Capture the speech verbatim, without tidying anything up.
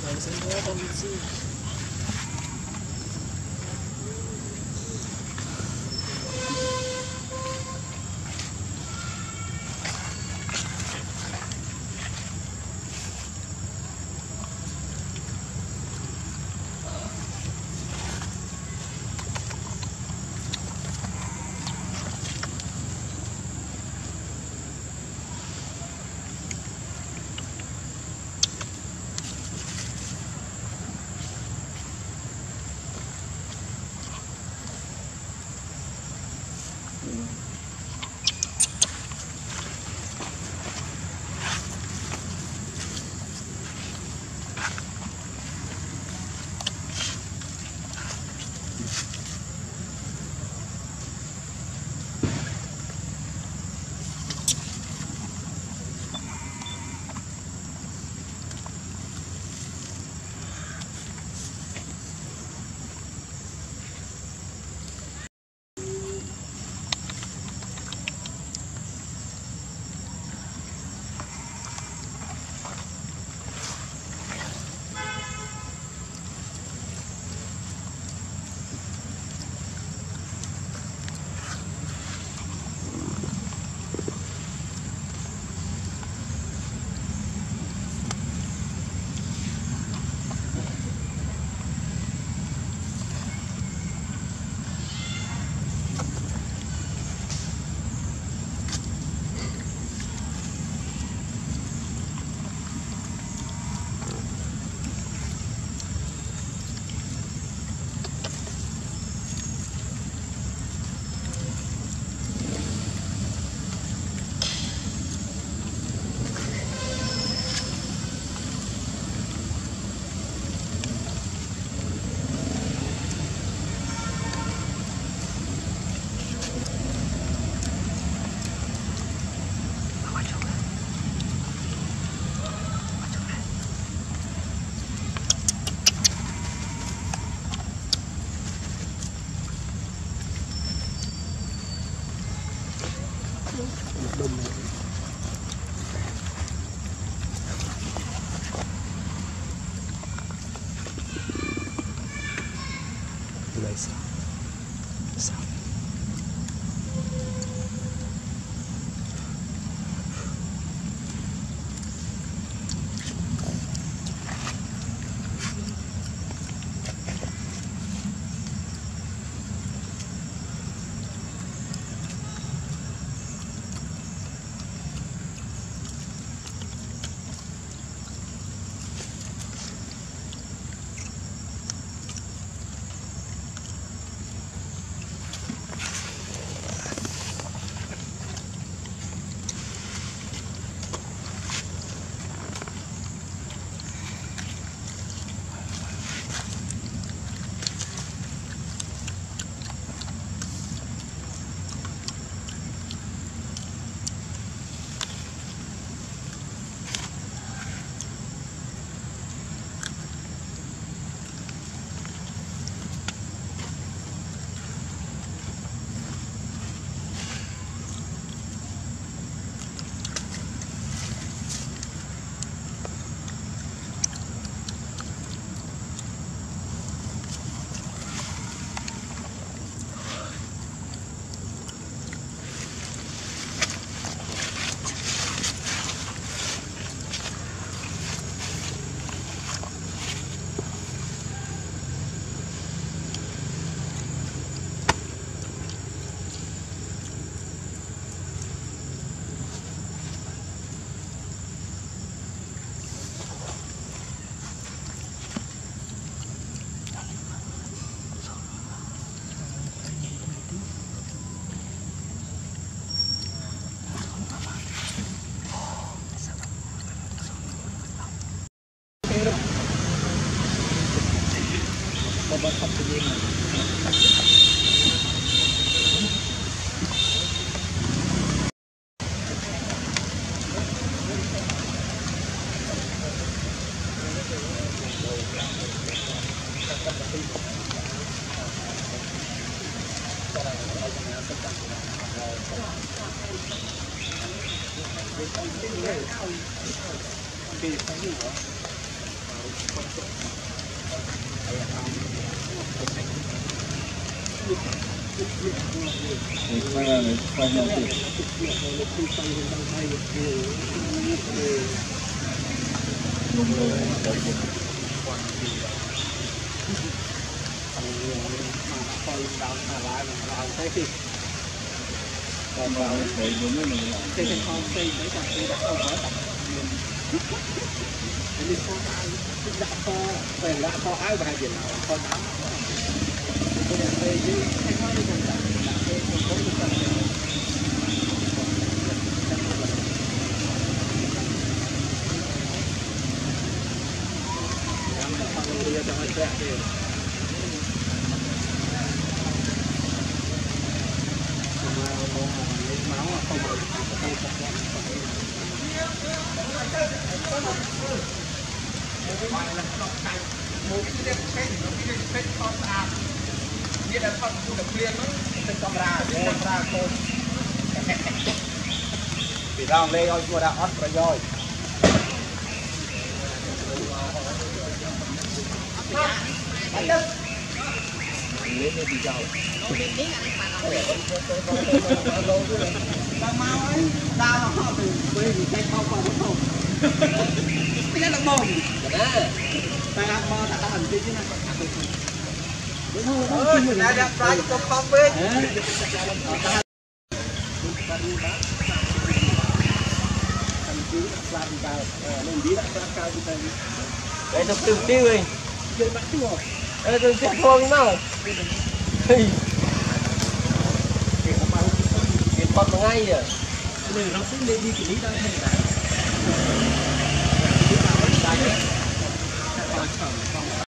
Babangkap ko din. Okay, thank you. thì phải là phải nhận thì còn vào thì đúng với mình cái cái con xây cái con xây đã không có tập đi con ai đã to về đã to ai và hai điểm nào con đá cái này đây chứ hay nói đi con đá cái con có cái con bây giờ cho anh xem đi máu không được không một cái đèn phết nó cái đèn phết không sạch như là phân du lịch liên đó trên camera trên camera thôi vì rong đây ơi vừa đã hot rồi rồi lấy đi đâu tao mau ấy tao mà họ từ quê thì tay không vào không cái này là bồn tay ăn mơ ta ta hành tí chứ này đúng không ơi là đặt ra cho con bên đây nó tiêu tiêu đi chơi bắt tiêu ê tôi sẽ thua với nào thì cái con mà ngay rồi bây giờ nó cũng lên đi cái lý đó hay là